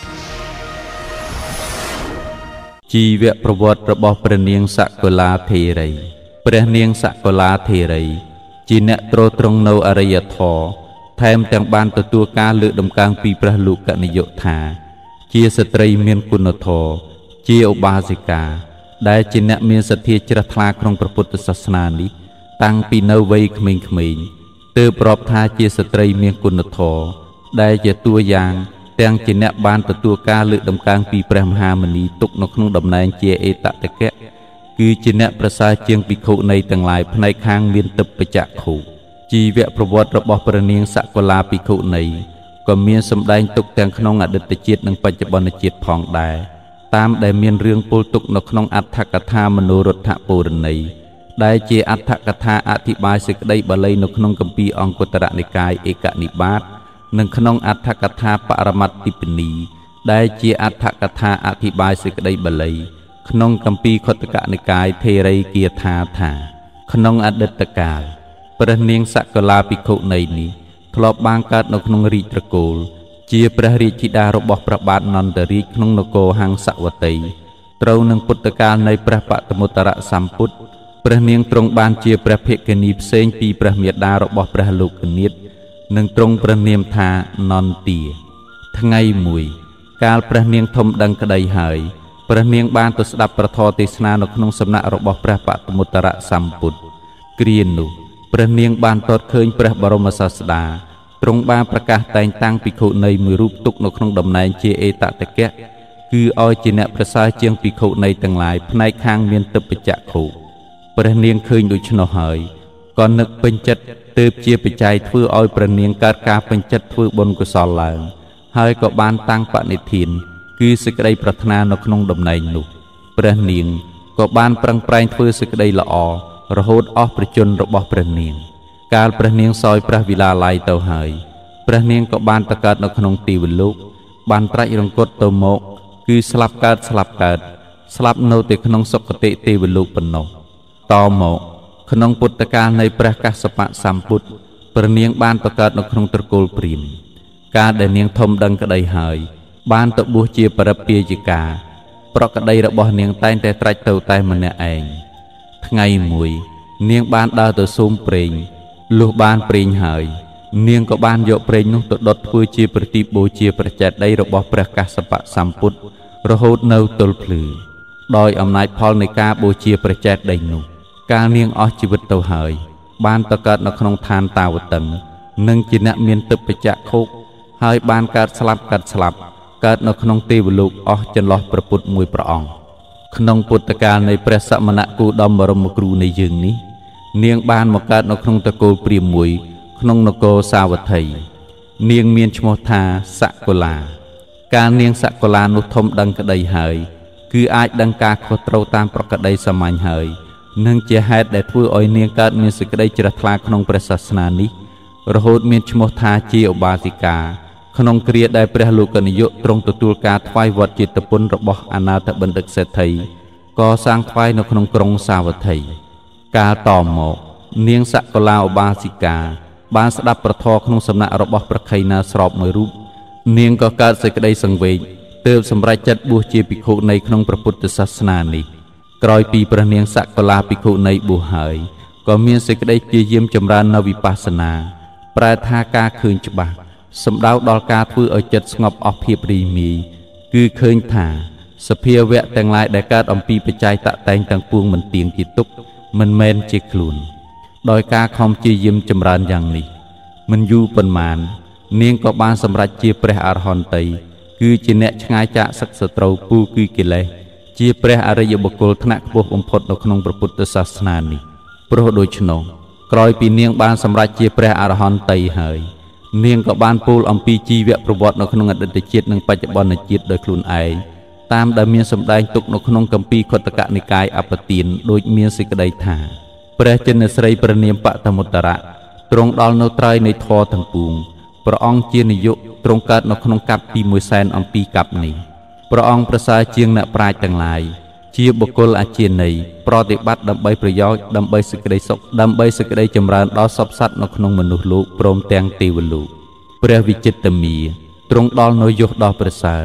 ជីវប្រវត្តិរបស់ព្រះនាងសកុលាធេរីព្រះនាងសកុលាធេរីជាអ្នកទ្រទ្រង់នៅអរិយធម៌ថែមទាំងបានទទួលការលើកដំកើងពីព្រះលោកនិយថាជាស្ត្រីមានគុណធម៌ជាឧបាសិកាដែលជាអ្នកមានសទ្ធាជ្រះថ្លាក្នុងព្រះពុទ្ធសាសនានេះតាំងពីនៅវ័យក្មេងៗទើបរាប់ថាជាស្ត្រីមានគុណធម៌ដែលជាតួយ៉ាងទាំងជាអ្នកបានទទួលការលើកដំកើងពីព្រះមហាមុនីទុកនៅក្នុងតំណែងជាអេតតកៈគឺជាអ្នកប្រសើរជាងភិក្ខុនៃទាំងឡាយផ្នែកខាងមានទិព្វចក្ខុជីវប្រវត្តិរបស់ព្រះនាងសកុលាភិក្ខុនីក៏មានសម្ដែងទុកទាំងក្នុងអតីតជាតិនិងបច្ចុប្បន្នជាតិផងដែរតាមដែលមានរឿងពោលទុកនៅក្នុងអត្ថកថាមនោរុទ្ធពូរណីដែលជាអត្ថកថាអធិប្បាយសេចក្តីបាលីនៅក្នុងគម្ពីរអង្គត្តរនិកាយឯកនិបាតនិងក្នុងអត្ថកថាបរមត្តិបនីដែលជាអត្ថកថាអធិប្បាយសេចក្តីបាលីក្នុងគម្ពីរខុទ្ទកនិកាយថេរីគាថាថាក្នុងអតីតកាលព្រះនាងសកុលាភិក្ខុនីនេះធ្លាប់បានកើតនៅក្នុងរាជត្រកូលជាព្រះរាជធីតារបស់ព្រះបាទនន្តរាជក្នុងនគរហង្សវតីត្រូវនឹងពុទ្ធកាលនៃព្រះបតមុត្តរសម្ពុទ្ធព្រះនាងទ្រង់បានជាព្រះភិក្ខុនីផ្សេងពីព្រះមាតារបស់ព្រះលោកនាថនិងទ្រង់ព្រះនាមថានន្ទាថ្ងៃមួយកាលព្រះនាងធំដឹងក្តីហើយព្រះនាងបានទៅស្ដាប់ប្រធរទេសនានៅក្នុងសំណាក់របស់ព្រះបតមុត្តរសម្ពុទ្ធគ្រានោះព្រះនាងបានទតឃើញព្រះបរមសាស្តាទ្រង់បានប្រកាសតែងតាំងភិក្ខុនីមួយរូបទុកនៅក្នុងតំណែងជាអេតតកៈគឺឲ្យជាអ្នកប្រសើរជាងភិក្ខុនីទាំងឡាយផ្នែកខាងមានទិព្វចក្ខុព្រះនាងឃើញដូច្នោះហើយក៏នឹកពេញចិត្តទើបជាបច្ច័យធ្វើឲ្យព្រះនាងកើតការពេញចិត្តធ្វើបុណ្យកុសលឡើងហើយក៏បានតាំងបនិធានគឺសេចក្តីប្រាថ្នានៅក្នុងតំណែងនោះព្រះនាងក៏បានប្រឹងប្រែងធ្វើសេចក្តីល្អរហូតអស់ប្រជញ្ញរបស់ព្រះនាងកាលព្រះនាងសោយព្រះវិឡាល័យទៅហើយព្រះនាងក៏បានទៅកើតនៅក្នុងទីវលោកបានត្រាច់រង្គត់ទៅមកគឺស្លាប់កើតស្លាប់នៅតែក្នុងសុគតិទេវលោកប៉ុណ្ណោះតមកក្នុងពុទ្ធកាលនៃព្រះកស្សបៈសម្ពុទ្ធព្រះនាងបានទៅកើតនៅក្នុងត្រកូលព្រាហ្មណ៍កាលដែលនាងធំដឹងក្តីហើយបានទៅបួសជាបរិពាយិកាប្រក្តីរបស់នាងតែងតែត្រាច់ទៅតែម្នាក់ឯងថ្ងៃមួយនាងបានដើរទៅសូមប្រេងលុះបានប្រេងហើយនាងក៏បានយកប្រេងនោះទៅដុតធ្វើជាប្រទីបបូជាព្រះចេតិយរបស់ព្រះកស្សបៈសម្ពុទ្ធរហូតនៅទល់ភ្លឺដោយអំណាចផលនៃការបូជាព្រះចេតិយនោះកាលនាងអស់ជីវិតទៅហើយបានទៅកើតនៅក្នុងឋានតាវតឹងនិងជាអ្នកមានទិព្វចក្ខុហើយបានកើតស្លាប់កើតនៅក្នុងទេវលោកអស់ចន្លោះព្រះពុទ្ធមួយព្រះអង្គក្នុងពុទ្ធកាលនៃព្រះសមណគោតមបរមគ្រូនៃយើងនេះនាងបានមកកើតនៅក្នុងត្រកូលព្រាហ្មណ៍មួយក្នុងនគរសាវត្ថីនាងមានឈ្មោះថាសកុលាកាលនាងសកុលានោះធំដឹងក្តីហើយគឺអាចដឹងការខុសត្រូវតាមប្រក្តីសាមញ្ញហើយនឹងជាហេតុដែលធ្វើឲ្យនាងកើតមានសេចក្តីជ្រះថ្លាក្នុងព្រះសាសនានេះរហូតមានឈ្មោះថាជាឧបាសិកាក្នុងគ្រាដែលព្រះលោកនិយមទ្រង់ទទួលការថ្វាយវត្តចេតពុនរបស់អនាថបណ្ឌិតសេដ្ឋីក៏សាងថ្វាយនៅក្នុងក្រុងសាវត្ថីកាលតមកនាងសកុលាឧបាសិកាបានស្ដាប់ប្រធរក្នុងសំណាក់របស់ព្រះខៃណាស្របមួយរូបនាងក៏កើតសេចក្តីសង្វេគទើបសម្រេចចិត្តបួសជាភិក្ខុនៃក្នុងព្រះពុទ្ធសាសនានេះក្រោយពីព្រះនាងសកុលាភិក្ខុនៃបួសហើយក៏មានសេចក្តីព្យាយាមចម្រើននៅវិបស្សនាប្រែថាការឃើញច្បាស់សំដៅដល់ការធ្វើឲ្យចិត្តស្ងប់អស់ភាពរីមាយគឺឃើញថាសភាវៈទាំងឡាយដែលកើតអំពីបច្ច័យតតែងទាំងពួងមិនទៀងជាទុកមិនមែនជាខ្លួនដោយការខំព្យាយាមចម្រើនយ៉ាងនេះមិនយូរប៉ុន្មាននាងក៏បានសម្រេចជាព្រះអរហន្តីគឺជាអ្នកឆ្ងាយចាកសឹកសត្រូវពូគឺកិលេសជាព្រះអរិយបុគ្គលថ្នាក់ខ្ពស់បំផុតនៅក្នុងព្រះពុទ្ធសាសនានេះព្រោះដូច្នោះក្រោយពីនាងបានសម្រេចជាព្រះអរហន្តីហើយនាងក៏បានពោលអំពីជីវប្រវត្តិនៅក្នុងអតីតជាតិនិងបច្ចុប្បន្នជាតិដោយខ្លួនឯងតាមដែលមានសម្ដែងទុកនៅក្នុងគម្ពីរខុទ្ទកនិកាយអបទានដូចមានសេចក្តីថាព្រះចិនស្រីព្រះនាមបតមុត្តរៈទ្រង់ដល់នៅត្រើយនៃធម៌ទាំងពួងព្រះអង្គជានាយកទ្រង់កើតនៅក្នុងកັບទី100,000អំពីកັບនេះព្រះអង្គប្រសើរជាងអ្នកប្រាជ្ញទាំងឡាយជាបុគ្គលអាជាណីប្រតិបត្តិដើម្បីប្រយោជន៍ដើម្បីសេចក្តីសុខដើម្បីសេចក្តីចម្រើនដល់សពសត្វនៅក្នុងមនុស្សលោកព្រមទាំងទេវលោកព្រះវិចិត្រមាទ្រង់ដល់នៅយុគដ៏ប្រសើរ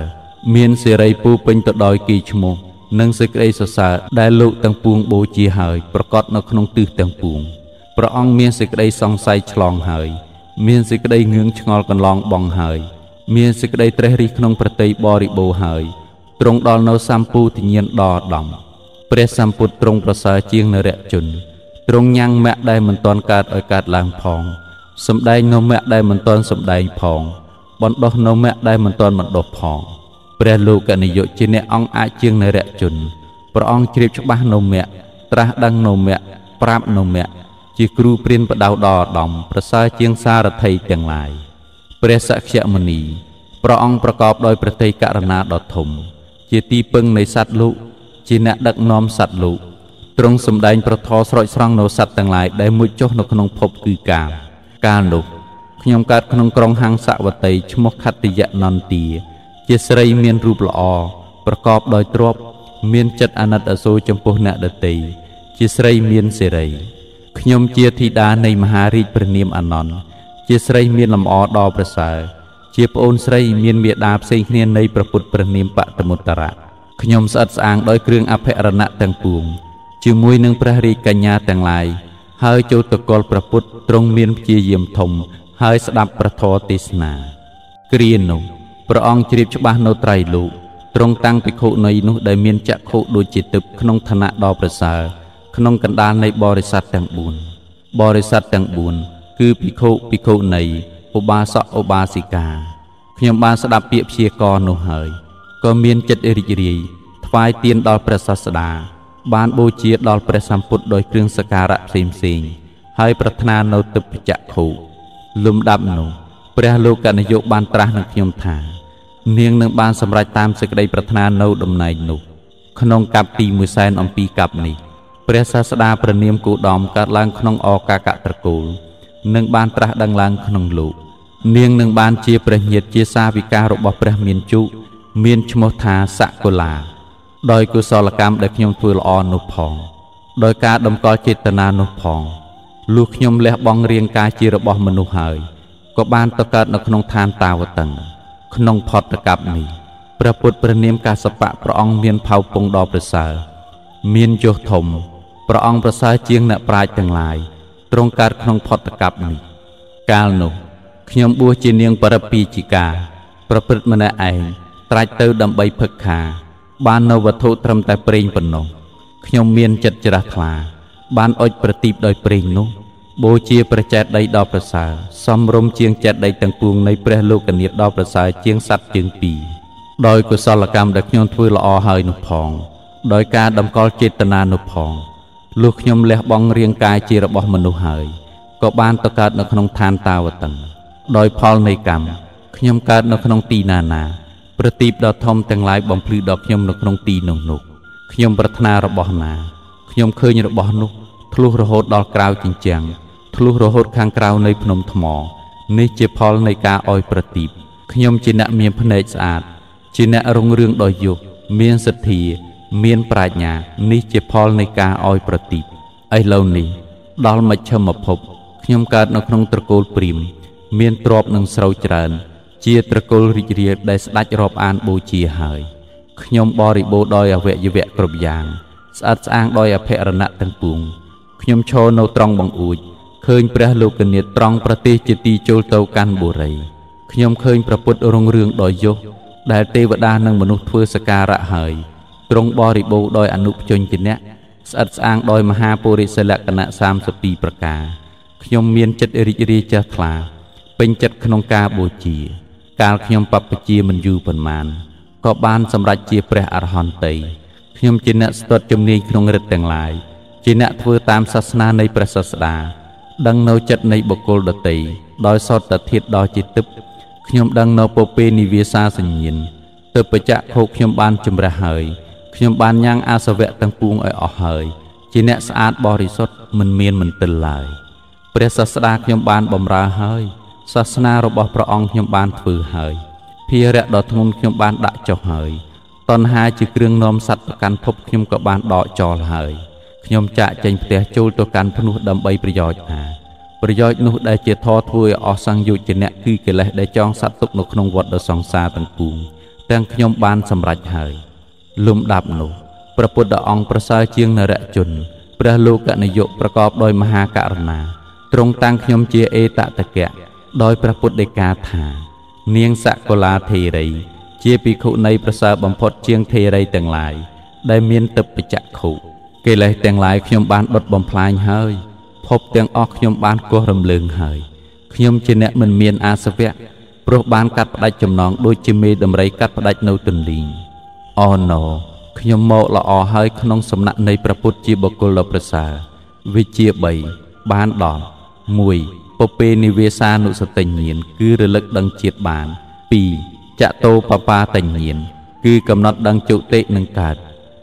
មានសេរីពូពេញទៅដោយគីឈ្មោះនិងសេចក្តីសរសើរដែលលោកទាំងពួងបូជាហើយប្រកបនៅក្នុងទិសទាំងពួងព្រះអង្គមានសេចក្តីសង្ស័យឆ្លងហើយមានសេចក្តីងឿងឆ្ងល់កន្លងបងហើយមានសេចក្តីត្រេះរិះក្នុងប្រតិបរិបូរហើយទ្រង់ដល់នៅសម្ពុទញ្ញាណដ៏ឧត្តមព្រះសម្ពុទ្ធទ្រង់ប្រសើរជាងនរជនទ្រង់ញ៉ាំងមគ្គដែលមិនទាន់កើតឲ្យកើតឡើងផងសម្ដែងនៅមគ្គដែលមិនទាន់សម្ដែងផងបណ្ដោះនៅមគ្គដែលមិនទាន់បណ្ដោះផងព្រះលោកនិយុជាអ្នកអង្គអាចជាងនរជនព្រះអង្គជ្រាបច្បាស់នៅមគ្គត្រាស់ដឹងនៅមគ្គប្រាប់នៅមគ្គជាគ្រូព្រានបដៅដ៏ឧត្តមប្រសើរជាងសារថីទាំងឡាយព្រះសក្យមុនីព្រះអង្គប្រកបដោយប្រតិករុណាដ៏ធំជាទីពឹងនៃសត្វលោកជាអ្នកដឹកនាំសត្វលោកទ្រង់សម្ដែងប្រធរស្រោចស្រង់នៅសត្វទាំងឡាយដែលមុជចុះនៅក្នុងភពគឺកាលនោះខ្ញុំកើតក្នុងក្រុងហង្សវតីឈ្មោះខត្តយនន្ទាជាស្រីមានរូបល្អប្រកបដោយទ្រព្យមានចិត្តអាណិតអាសូរចំពោះអ្នកដទៃជាស្រីមានសេរីខ្ញុំជាធីតានៃមហារាជព្រះនាមអានន្ទជាស្រីមានលំអដ៏ប្រសើរជាប្អូនស្រីមានមាតាផ្សេងគ្នានៃព្រះពុទ្ធព្រះនាមបតមុត្តរៈខ្ញុំស្អិតស្អាងដោយគ្រឿងអភរណៈទាំងពួងជាមួយនឹងព្រះរាជកញ្ញាទាំងឡាយហើយចូលតកលព្រះពុទ្ធទ្រង់មានព្យាយាមធំហើយស្ដាប់ព្រះធម៌ទេសនាគ្រានោះព្រះអង្គជ្រាបច្បាស់នៅត្រៃលោកទ្រង់តាំងភិក្ខុនៃនោះដែលមានចក្ខុដូចជាទឹកក្នុងឋានៈដ៏ប្រសើរក្នុងកណ្ដាលនៃបរិស័ទទាំង4បរិស័ទទាំង4គឺភិក្ខុភិក្ខុនីឧបាសកឧបាសិកាខ្ញុំបានស្ដាប់ពាក្យព្យាករណ៍នោះហើយក៏មានចិត្តរីករាយថ្វាយទានដល់ព្រះសាស្តាបានបូជាដល់ព្រះសម្ពុទ្ធដោយគ្រឿងសក្ការៈផ្សេងហើយប្រាថ្នានៅទឹកចក្ខុលំដាប់នោះព្រះលោកនិយុបានត្រាស់នឹងខ្ញុំថានាងនឹងបានសម្រេចតាមសេចក្តីប្រាថ្នានៅតំណែងនោះក្នុងកັບទី100,000អំពីកັບនេះព្រះសាស្តាព្រះនាមគោតមកើតឡើងក្នុងអកាកត្រកូលនឹងបានត្រាស់ដឹងឡើងក្នុងលោកនាងនឹងបានជាព្រះញាតិជាសាវិការបស់ព្រះមានជុមានឈ្មោះថាសកុលាដោយកុសលកម្មដែលខ្ញុំធ្វើល្អនោះផងដោយការតម្កល់ចេតនានោះផងលុះខ្ញុំលះបង់រាងកាយជារបស់មនុស្សហើយក៏បានទៅកើតនៅក្នុងឋានតាវតឹងក្នុងផតកັບនេះព្រះពុទ្ធព្រះនាមកាសបៈព្រះអង្គមានផៅពងដ៏ប្រសើរមានយសធំព្រះអង្គប្រសើរជាងអ្នកប្រាជ្ញទាំងឡាយទ្រង់កើតក្នុងផតកັບនេះកាលនោះខ្ញុំបួសជានាងបរិពាជិកាប្រព្រឹត្តម្នាក់ឯងត្រាច់ទៅដើម្បីភឹកខាបាននៅវត្ថុត្រឹមតែប្រេងប៉ុណ្ណោះខ្ញុំមានចិត្តជ្រះថ្លាបានអុជប្រទីបដោយប្រេងនោះបូជាព្រះចេតិយដ៏ប្រសើរសំរុំជាងចេតិយទាំងពួងនៃព្រះលោកនាថដ៏ប្រសើរជាងសត្វជើងពីរដោយកុសលកម្មដែលខ្ញុំធ្វើល្អហើយនោះផងដោយការតម្កល់ចេតនានោះផងលុះខ្ញុំលះបង់រាងកាយជារបស់មនុស្សហើយក៏បានទៅកើតនៅក្នុងឋានតាវតឹងដោយផលនៃកម្មខ្ញុំកើតនៅក្នុងទីណាប្រទីបដ៏ធំទាំងឡាយបំភ្លឺដល់ខ្ញុំនៅក្នុងទីនោះខ្ញុំប្រាថ្នារបស់ណាខ្ញុំឃើញរបស់នោះធ្លុះរហូតដល់ក្រៅជញ្ជាំងធ្លុះរហូតខាងក្រៅនៃភ្នំថ្មនេះជាផលនៃការអោយប្រទីបខ្ញុំជាអ្នកមានភ្នែកស្អាតជាអ្នករុងរឿងដោយយុះមានសទ្ធាមានប្រាជ្ញានេះជាផលនៃការអោយប្រទីបឥឡូវនេះដល់មជ្ឈិមភពខ្ញុំកើតនៅក្នុងត្រកូលព្រាហ្មណ៍មានទ្រព្យនិងស្រូវច្រើនជាត្រកូលរីករាយដែលស្ដេចរាប់អានបូជាហើយខ្ញុំបរិបូរដោយអវយវៈគ្រប់យ៉ាងស្អាតស្អាងដោយអភរណៈទាំងពួងខ្ញុំឈរនៅត្រង់បង្អួចឃើញព្រះលោកនាថត្រង់ប្រទេសជាទីចូលទៅកាន់បុរីខ្ញុំឃើញព្រះពុទ្ធរុងរឿងដោយយុះដែលទេវតានិងមនុស្សធ្វើសក្ការៈហើយទ្រង់បរិបូរដោយអនុព្យញ្ញៈស្អិតស្អាងដោយមហាពុរិសលក្ខណៈ32ប្រការខ្ញុំមានចិត្តរីករាយជ្រះថ្លាពេញចិត្តក្នុងការបូជាកាលខ្ញុំបព្វជិមិនយូរប៉ុន្មានក៏បានសម្រេចជាព្រះអរហន្តីខ្ញុំជាអ្នកស្ទាត់ជំនាញក្នុងឫទ្ធិទាំងឡាយជាអ្នកធ្វើតាមសាសនានៃព្រះសាស្តាដឹងនៅចិត្តនៃបុគ្គលដទៃដោយសោតធាតុដ៏ជាទឹកខ្ញុំដឹងនៅពពេនិវាសាសញ្ញាណទើបបច្ចៈខោខ្ញុំបានជំរះហើយខ្ញុំបានញ៉ាំងអាសវៈទាំងពួងឲ្យអស់ហើយជាអ្នកស្អាតបរិសុទ្ធមិនមានមន្ទិលឡើយព្រះសាស្តាខ្ញុំបានបម្រើហើយសាសនារបស់ព្រះអង្គខ្ញុំបានធ្វើហើយភារៈដ៏ធ្ងន់ខ្ញុំបានដាក់ចុះហើយតណ្ហាជាគ្រឿងនាំសត្វប្រកាន់ភពខ្ញុំក៏បានដកចោលហើយខ្ញុំចាក់ចេញផ្ទះចូលទៅកាន់ភ្នោះដើម្បីប្រយោជន៍ណាប្រយោជន៍នោះដែលជាធម៌ធ្វើឲ្យអស់សង្យុជនៈគឺកិលេសដែលចងសត្វទុកនៅក្នុងវដ្តដ៏សង្សារទាំងពួងទាំងខ្ញុំបានសម្រេចហើយលំដាប់នោះព្រះពុទ្ធអង្គប្រសើរជាងនរជនព្រះលោកនាយកប្រកបដោយមហាករុណាទ្រង់តាំងខ្ញុំជាអេតតកៈដោយព្រះពុទ្ធដីកាថានាងសកុលាធេរីជាភិក្ខុនៃប្រសើរបំផុតជាងធេរីទាំងឡាយដែលមានទិព្វចក្ខុកិលេសទាំងឡាយខ្ញុំបានដុតបំផ្លាញហើយភពទាំងអស់ខ្ញុំបានកោះរំលើងហើយខ្ញុំជាអ្នកមិនមានអាសវៈព្រោះបានកាត់ផ្ដាច់ចំណងដូចជាមេដំរីកាត់ផ្ដាច់នៅទន្លីងអូណូខ្ញុំមកល្អហើយក្នុងសំណាក់នៃព្រះពុទ្ធជាបុគ្គលដ៏ប្រសើរវិជ្ជា3បានដល់1ពពេនិវេសានុសតិញ្ញាណគឺរលឹកដឹងជាតិបាន2ចតោបបាតញ្ញាណគឺកំណត់ដឹងជុតិនឹងកើត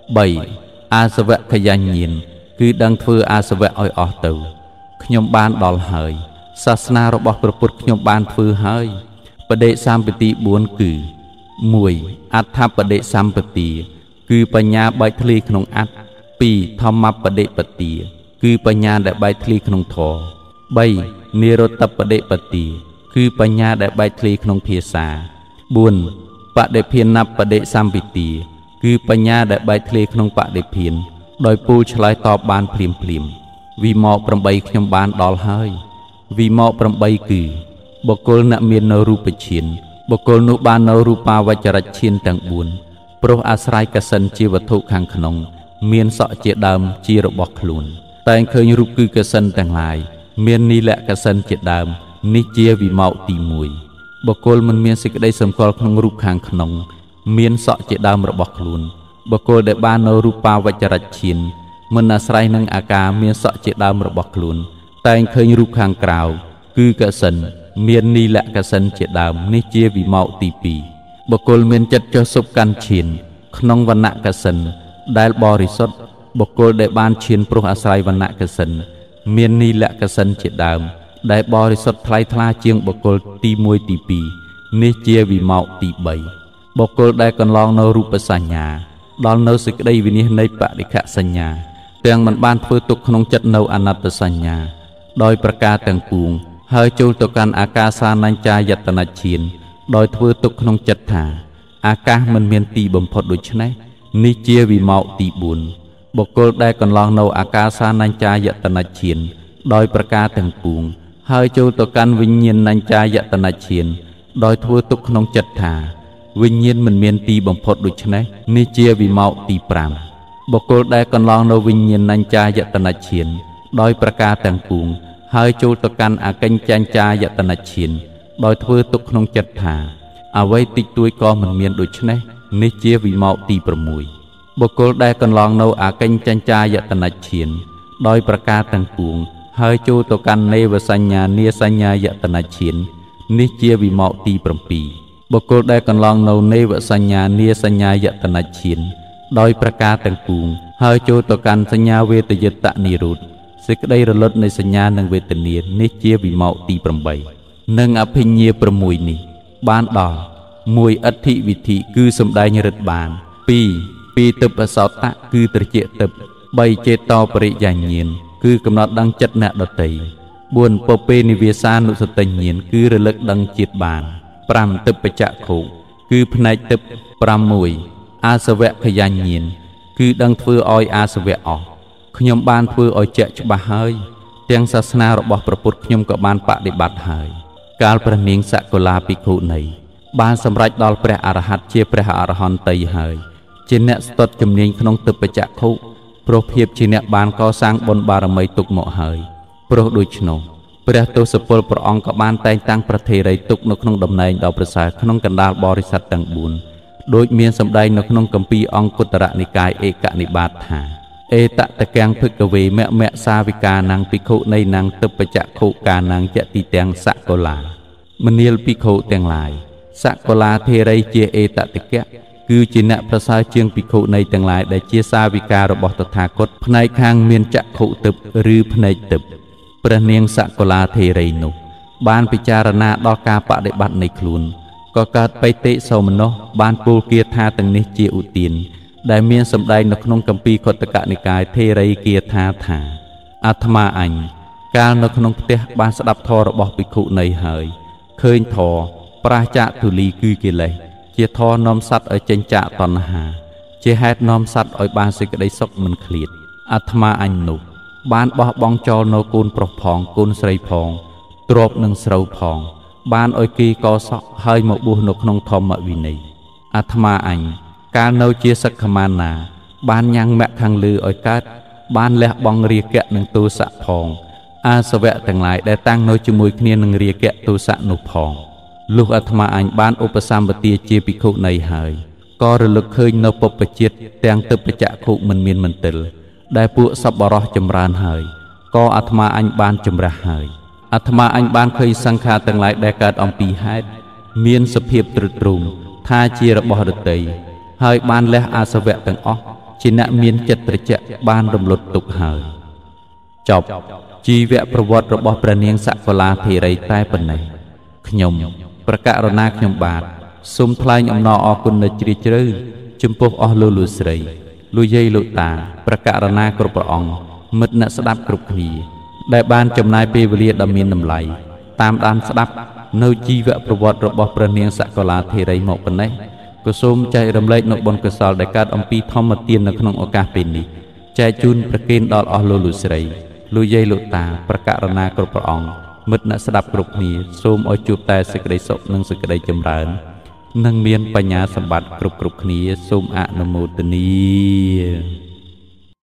3អាសវៈខយញ្ញាណគឺដឹងធ្វើអាសវៈឲ្យអស់ទៅខ្ញុំបានដល់ហើយសាសនារបស់ព្រះពុទ្ធខ្ញុំបានធ្វើហើយបដិសម្បទា4គឺ1អដ្ឋបដិសម្បទាគឺបញ្ញាបែកធ្លាយក្នុងអត្ត2ធម្មបដិបទាគឺបញ្ញាដែលបែកធ្លាយក្នុងធម៌3និរោធបដិបទាគឺបញ្ញាដែលបែកធ្លាយក្នុងភាសា4បដិភានបដិសម្បទាគឺបញ្ញាដែលបែកធ្លាយក្នុងបដិភានដោយពូលឆ្លើយតបបានភ្លាមវិមក8ខ្ញុំបានដល់ហើយវិមក8គឺបុគ្គលអ្នកមាននៅរូបឈានបុគ្គលនោះបាននៅរូបាវចរឈានទាំង4ព្រោះអាស្រ័យកសិនជាវត្ថុខាងក្នុងមានសក់ជាដើមជារបស់ខ្លួនតែងឃើញរូបគឺកសិនទាំងឡាយមាននីលកសិនជាដើមនេះជាវិមកទី1បុគ្គលមិនមានសេចក្តីសម្គាល់ក្នុងរូបខាងក្នុងមានសក់ជាដើមរបស់ខ្លួនបុគ្គលដែលបាននៅរូបាវចរឈានមិនអាស្រ័យនឹងអាការមានសក់ជាដើមរបស់ខ្លួនតែងឃើញរូបខាងក្រៅគឺកសិនមាននីលកសិនជាដើមនេះជាវិមកទី2បុគ្គលមានចិត្តចុះសុបកាន់ឈានក្នុងវណ្ណៈកសិនដែលបរិសុទ្ធបុគ្គលដែលបានឈានព្រោះអាស្រ័យវណ្ណៈកសិនមាននីលកសិនជាដើមដែលបរិសុទ្ធថ្លៃថ្លាជាងបុគ្គលទី1ទី2នេះជាវិមកទី3បុគ្គលដែលកន្លងនៅរូបសញ្ញាដល់នៅសេចក្តីវិនិច្ឆ័យនៃបរិក្ខសញ្ញាទាំងមិនបានធ្វើទុកក្នុងចិត្តនៅអនត្តសញ្ញាដោយប្រការទាំងពួងហើយចូលទៅកាន់អាកាសានញ្ចាយតនឈានដោយធ្វើទុកក្នុងចិត្តថាអាកាសមិនមានទីបំផុតដូច្នេះនេះជាវិមកទី4បុគ្គលដែលកន្លងនៅអាកាសានញ្ចាយតនឈានដោយប្រការទាំងពួងហើយចូលទៅកាន់វិញ្ញាណញ្ចាយតនឈានដោយធ្វើទុកក្នុងចិត្តថាវិញ្ញាណមិនមានទីបំផុតដូច្នេះនេះជាវិមកទី5បុគ្គលដែលកន្លងនៅវិញ្ញាណញ្ចាយតនឈានដោយប្រការទាំងពួងហើយចូលទៅកាន់អកិញ្ចញ្ចាយតនឈានដោយធ្វើទុកក្នុងចិត្តថាអ្វីតិចតួចក៏មិនមានដូច្នេះនេះជាវិមកទី6បុគ្គលដែលកន្លងនៅអកិញ្ចញ្ចាយតនឈានដោយប្រការទាំងពួងហើយចូលទៅកាន់នេវសញ្ញានាសញ្ញាយតនឈាននេះជាវិមកទី7បុគ្គលដែលកន្លងនៅនេវសញ្ញានាសញ្ញាយតនឈានដោយប្រការទាំងពួងហើយចូលទៅកាន់សញ្ញាវេទយតនិរោធសេចក្តីរលត់នៃសញ្ញានិងវេទនានេះជាវិមកទី8និងអភិញ្ញា6នេះបានដល់1អដ្ឋិវិធីគឺសម្ដែងរិទ្ធបាន2ពីទិបសោតៈគឺត្រជាទិប3ចេតោបរិយាញាណគឺកំណត់ដឹងចិត្តអ្នកដតី4ពពេនិវេសានុសតិញ្ញាណគឺរលឹកដឹងជាតិបាន5ទិបចក្ខុគឺផ្នែកទិប6អាសវៈខយញ្ញាណគឺដឹងធ្វើឲ្យអាសវៈអស់ខ្ញុំបានធ្វើឲ្យជាក់ច្បាស់ហើយទាំងសាសនារបស់ព្រះពុទ្ធខ្ញុំក៏បានបដិបត្តិហើយកាលព្រះនាងសកុលាភិក្ខុនីបានសម្រេចដល់ព្រះអរហន្តជាព្រះអរហន្តីហើយជាអ្នកស្ទាត់ជំនាញក្នុងទិបចក្ខុព្រោះភាពជាអ្នកបានកសាងបុណ្យបារមីទុកមកហើយព្រោះដូច្នោះព្រះទសពលព្រះអង្គក៏បានតែងតាំងប្រធេរីទុកនៅក្នុងតំណែងដ៏ប្រសើរក្នុងកណ្ដាលបរិស័ទទាំង4ដូចមានសម្ដែងនៅក្នុងគម្ពីរអង្គុត្តរនិកាយឯកនិបាតថាអេតតកាំងភិក្ខវេមមសាវិកានាងភិក្ខុនៃនាងទិបចក្ខុកានាងយតិទាំងសកុលាមនាលភិក្ខុទាំងឡាយសកុលាធេរីជាអេតតកៈគឺជាអ្នកប្រសើរជាងភិក្ខុនៃទាំងឡាយដែលជាសាវិការបស់តថាគតផ្នែកខាងមានចក្ខុទិបឬផ្នែកទិបព្រះនាងសកុលាធេរីនោះបានពិចារណាដល់ការបដិបត្តិនៃខ្លួនក៏កើតបិតិសោមនស្សបានពោលគាថាទាំងនេះជាឧទានដែលមានសម្ដែងនៅក្នុងគម្ពីរខុទ្ទកនិកាយធេរីគាថាថាអាត្មាអញកាលនៅក្នុងផ្ទះបានស្ដាប់ធម៌របស់ភិក្ខុនៃហើយឃើញធម៌ប្រាសចាកទុលីគឺកិលេសជាធរនាំសត្វឲ្យចេញចាកតណ្ហាជាហេតុនាំសត្វឲ្យបានសេចក្តីសុខមិនឃ្លាតអាត្មាអញនោះបានបោះបង់ចោលនៅកូនប្រុសផងកូនស្រីផងទ្រព្យនិងស្រូវផងបានឲ្យគីកសក់ហើយមកបួសនៅក្នុងធម្មវិន័យអាត្មាអញកាលនៅជាសក្ខមាណាបានញ៉ាំងមគ្គខាងលើឲ្យកើតបានលះបង់រាគៈនិងទោសៈផងអាសវៈទាំងឡាយដែលតាំងនៅជាមួយគ្នានឹងរាគៈទោសៈនោះផងលុះអាត្មាអញបានឧបសម្បទាជាភិក្ខុនៃហើយក៏រលឹកឃើញនៅពុព្វជាតិទាំងទិព្វចក្ខុមិនមានមន្ទិលដែលពួកសប្បុរសចម្រើនហើយក៏អាត្មាអញបានចម្រាស់ហើយអាត្មាអញបានឃើញសង្ខារទាំងឡាយដែលកើតអំពីហេតុមានសភាពទ្រុឌទ្រោមថាជារបស់រតីហើយបានលះអាសវៈទាំងអស់ជាអ្នកមានចិត្តត្រជាក់បានរំលត់ទុក្ខហើយចប់ជីវប្រវត្តិរបស់ព្រះនាងសកលាធិរីតែប៉ុណ្ណេះខ្ញុំប្រកាសរណាខ្ញុំបាទសូមថ្លែងអំណរអគុណដល់ជ្រាលជ្រៅចំពោះអស់លោកស្រីលោកយាយលោកតាប្រកាសរណាគ្រប់ព្រះអង្គមិត្តអ្នកស្ដាប់គ្រប់គ្នាដែលបានចំណាយពេលវេលាដ៏មានតម្លៃតាមដានស្ដាប់នៅជីវប្រវត្តិរបស់ព្រះនាងសកលាធិរីមកប៉ុណ្ណេះក៏សូមចែករំលែកនៅបុណ្យកុសលដែលកើតអំពីធម្មទាននៅក្នុងឱកាសពេលនេះចែកជូនប្រគេនដល់អស់លោកស្រីលោកយាយលោកតាប្រកាសរណាគ្រប់ព្រះអង្គមិត្តអ្នកស្ដាប់គ្រប់គ្នាសូមឲ្យជួបតែសេចក្តីសុខនិងសេចក្តីចម្រើននិងមានបញ្ញាសម្បត្តិគ្រប់គ្នាសូមអនុមោទនា